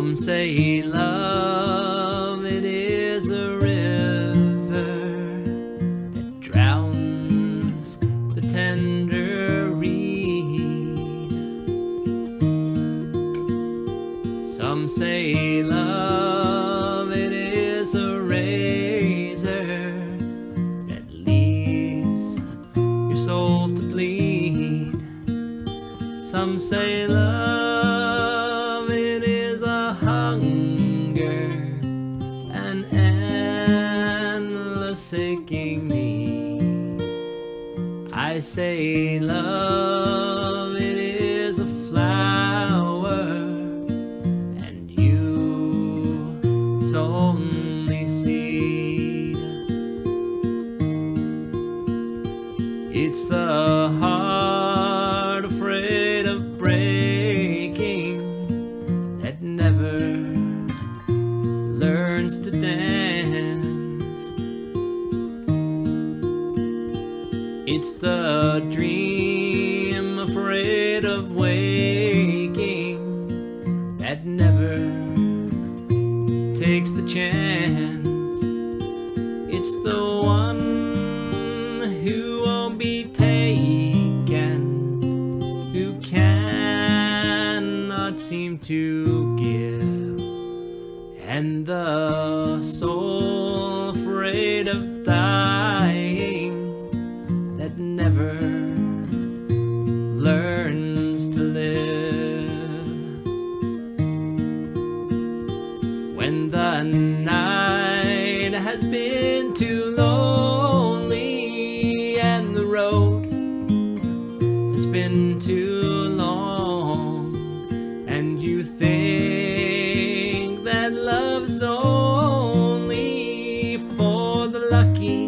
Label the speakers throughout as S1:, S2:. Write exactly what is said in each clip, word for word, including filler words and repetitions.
S1: Some say love, it is a river that drowns the tender reed. Some say love, it is a razor that leaves your soul to bleed. Some say love, it is a hunger, an endless aching need. I say love, it is a flower, and you, it's only seed. It's the heart afraid of breaking that never learns to dance. It's the dream afraid of waking that never takes the chance. It's the one who won't be taken, who cannot seem to give, and the soul afraid of dying that never learns to live. When the night has been too lonely and the road has been too long, and you think that love's only for the lucky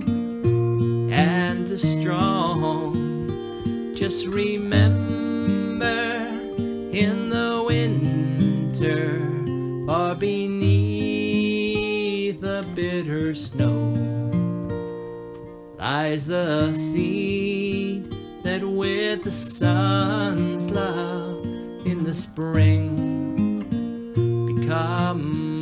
S1: and the strong, just remember in the winter, far beneath the bitter snow, lies the seed that with the sun's love in the spring become